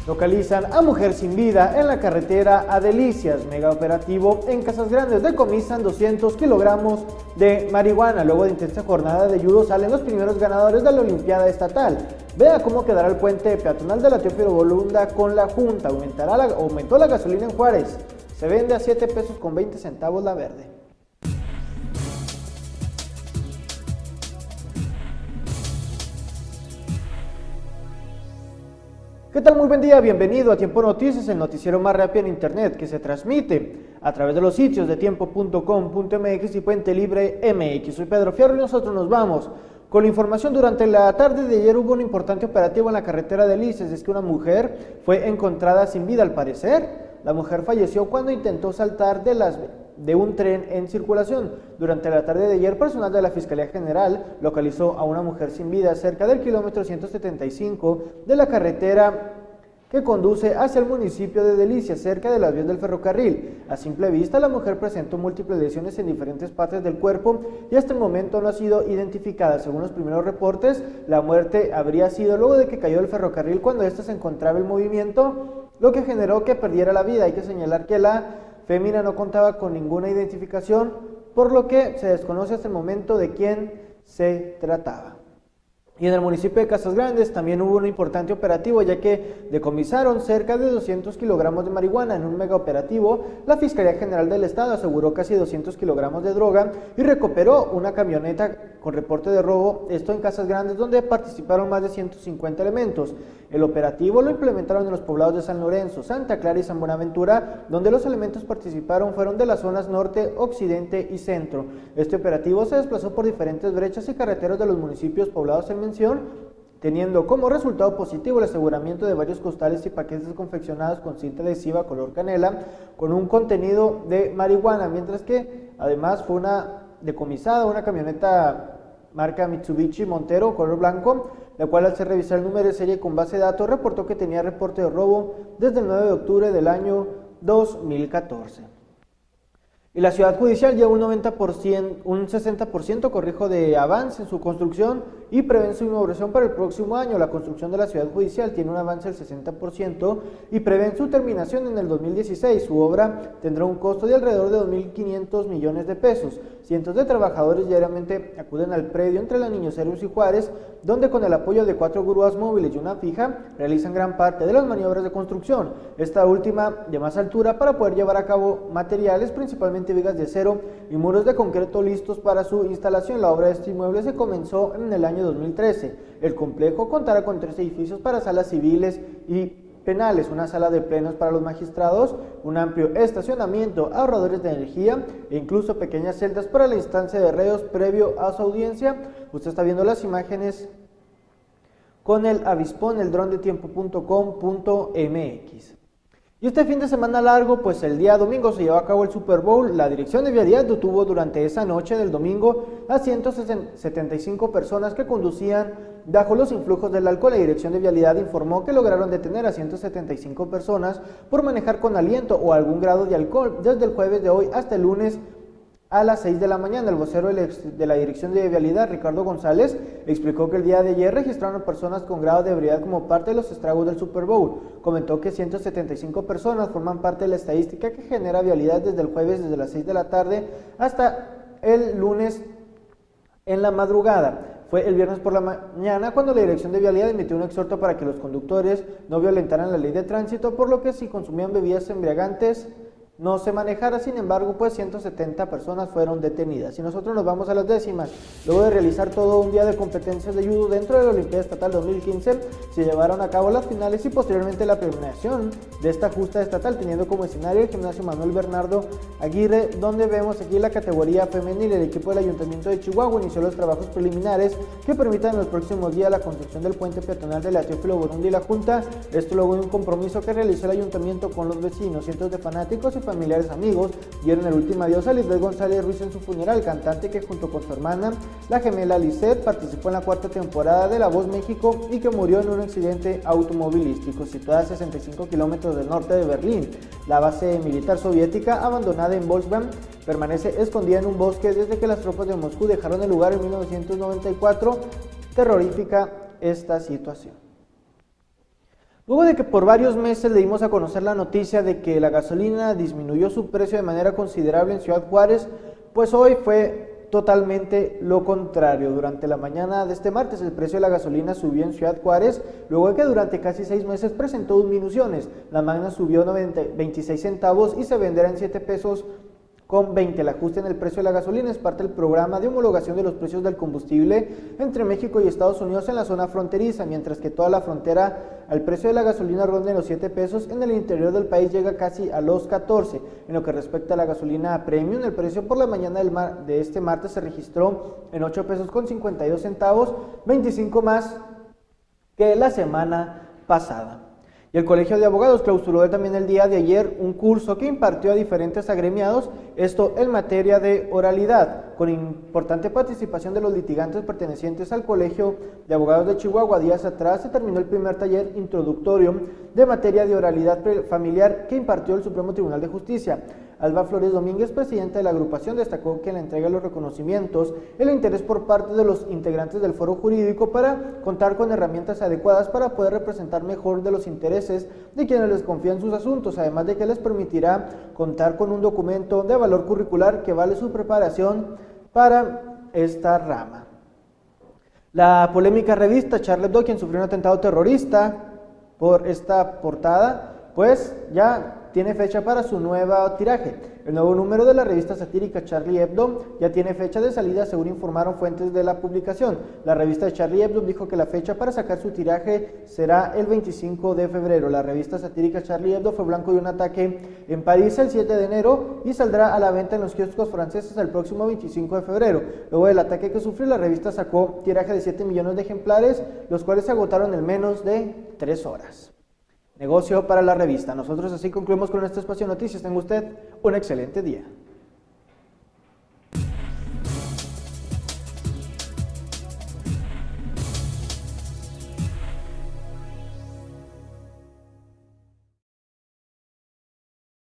Localizan a mujer sin vida en la carretera a Delicias. Mega operativo en Casas Grandes. Decomisan 200 kilogramos de marihuana. Luego de intensa jornada de judo salen los primeros ganadores de la Olimpiada Estatal. Vea cómo quedará el puente peatonal de la Teófilo Bolunda con la Junta. Aumentó la gasolina en Juárez. Se vende a 7 pesos con 20 centavos la verde. ¿Qué tal? Muy buen día, bienvenido a Tiempo Noticias, el noticiero más rápido en internet que se transmite a través de los sitios de tiempo.com.mx y Puente Libre MX. Soy Pedro Fierro y nosotros nos vamos con la información. Durante la tarde de ayer hubo un importante operativo en la carretera de Delicias. Es que una mujer fue encontrada sin vida al parecer. La mujer falleció cuando intentó saltar de un tren en circulación. Durante la tarde de ayer, personal de la Fiscalía General localizó a una mujer sin vida cerca del kilómetro 175 de la carretera que conduce hacia el municipio de Delicias, cerca de las vías del ferrocarril. A simple vista, la mujer presentó múltiples lesiones en diferentes partes del cuerpo y hasta el momento no ha sido identificada. Según los primeros reportes, la muerte habría sido luego de que cayó del ferrocarril cuando éste se encontraba en movimiento, lo que generó que perdiera la vida. Hay que señalar que la fémina no contaba con ninguna identificación, por lo que se desconoce hasta el momento de quién se trataba. Y en el municipio de Casas Grandes también hubo un importante operativo, ya que decomisaron cerca de 200 kilogramos de marihuana. En un mega operativo, la Fiscalía General del Estado aseguró casi 200 kilogramos de droga y recuperó una camioneta con reporte de robo, esto en Casas Grandes, donde participaron más de 150 elementos. El operativo lo implementaron en los poblados de San Lorenzo, Santa Clara y San Buenaventura, donde los elementos participaron fueron de las zonas norte, occidente y centro. Este operativo se desplazó por diferentes brechas y carreteras de los municipios poblados en mención, teniendo como resultado positivo el aseguramiento de varios costales y paquetes confeccionados con cinta adhesiva color canela con un contenido de marihuana, mientras que además fue decomisada una camioneta marca Mitsubishi Montero color blanco, la cual al ser revisar el número de serie con base de datos reportó que tenía reporte de robo desde el 9 de octubre del año 2014. Y la Ciudad Judicial lleva un 60% corrijo de avance en su construcción y prevén su inauguración para el próximo año. La construcción de la Ciudad Judicial tiene un avance del 60% y prevén su terminación en el 2016. Su obra tendrá un costo de alrededor de 2.500 millones de pesos. Cientos de trabajadores diariamente acuden al predio entre la Niños Héroes y Juárez, donde con el apoyo de 4 grúas móviles y una fija, realizan gran parte de las maniobras de construcción, esta última de más altura para poder llevar a cabo materiales, principalmente vigas de acero y muros de concreto listos para su instalación. La obra de este inmueble se comenzó en el año 2013. El complejo contará con 3 edificios para salas civiles y penales, una sala de plenos para los magistrados, un amplio estacionamiento, ahorradores de energía e incluso pequeñas celdas para la instancia de reos previo a su audiencia. Usted está viendo las imágenes con el avispón, el dron de tiempo.com.mx. Y este fin de semana largo, pues el día domingo se llevó a cabo el Super Bowl. La Dirección de Vialidad detuvo durante esa noche del domingo a 175 personas que conducían bajo los influjos del alcohol. La Dirección de Vialidad informó que lograron detener a 175 personas por manejar con aliento o algún grado de alcohol desde el jueves de hoy hasta el lunes a las 6 de la mañana. El vocero de la Dirección de Vialidad, Ricardo González, explicó que el día de ayer registraron personas con grado de ebriedad como parte de los estragos del Super Bowl. Comentó que 175 personas forman parte de la estadística que genera vialidad desde el jueves desde las 6 de la tarde hasta el lunes en la madrugada. Fue el viernes por la mañana cuando la Dirección de Vialidad emitió un exhorto para que los conductores no violentaran la ley de tránsito, por lo que si consumían bebidas embriagantes no se manejara. Sin embargo, pues 170 personas fueron detenidas. Y nosotros nos vamos a las décimas. Luego de realizar todo un día de competencias de judo dentro de la Olimpiada Estatal 2015, se llevaron a cabo las finales y posteriormente la premiación de esta justa estatal, teniendo como escenario el gimnasio Manuel Bernardo Aguirre, donde vemos aquí la categoría femenil. El equipo del Ayuntamiento de Chihuahua inició los trabajos preliminares que permitan en los próximos días la construcción del puente peatonal de la Teófilo Bolunda y la Junta. Esto luego de un compromiso que realizó el Ayuntamiento con los vecinos. Cientos de fanáticos y familiares amigos dieron el último adiós a Lisbeth González Ruiz en su funeral, cantante que junto con su hermana, la gemela Lisette, participó en la 4ª temporada de La Voz México y que murió en un accidente automovilístico. Situada a 65 kilómetros del norte de Berlín, la base militar soviética abandonada en Volkswagen permanece escondida en un bosque desde que las tropas de Moscú dejaron el lugar en 1994. Terrorífica esta situación. Luego de que por varios meses le dimos a conocer la noticia de que la gasolina disminuyó su precio de manera considerable en Ciudad Juárez, pues hoy fue totalmente lo contrario. Durante la mañana de este martes el precio de la gasolina subió en Ciudad Juárez, luego de que durante casi 6 meses presentó disminuciones. La Magna subió 26 centavos y se venderá en 7 pesos con 20. El ajuste en el precio de la gasolina es parte del programa de homologación de los precios del combustible entre México y Estados Unidos en la zona fronteriza, mientras que toda la frontera al precio de la gasolina ronda en los 7 pesos, en el interior del país llega casi a los 14. En lo que respecta a la gasolina premium, el precio por la mañana de este martes se registró en 8 pesos con 52 centavos, 25 más que la semana pasada. Y el Colegio de Abogados clausuró también el día de ayer un curso que impartió a diferentes agremiados, esto en materia de oralidad, con importante participación de los litigantes pertenecientes al Colegio de Abogados de Chihuahua. Días atrás se terminó el primer taller introductorio de materia de oralidad familiar que impartió el Supremo Tribunal de Justicia. Alba Flores Domínguez, presidenta de la agrupación, destacó que en la entrega de los reconocimientos, el interés por parte de los integrantes del foro jurídico para contar con herramientas adecuadas para poder representar mejor de los intereses de quienes les confían sus asuntos, además de que les permitirá contar con un documento de valor curricular que vale su preparación para esta rama. La polémica revista Charlie Hebdo, quien sufrió un atentado terrorista por esta portada, pues ya tiene fecha para su nuevo tiraje. El nuevo número de la revista satírica Charlie Hebdo ya tiene fecha de salida, según informaron fuentes de la publicación. La revista de Charlie Hebdo dijo que la fecha para sacar su tiraje será el 25 de febrero. La revista satírica Charlie Hebdo fue blanco de un ataque en París el 7 de enero y saldrá a la venta en los kioscos franceses el próximo 25 de febrero. Luego del ataque que sufrió, la revista sacó tiraje de 7 millones de ejemplares, los cuales se agotaron en menos de 3 horas. Negocio para la revista. Nosotros así concluimos con este espacio de noticias. Tenga usted un excelente día.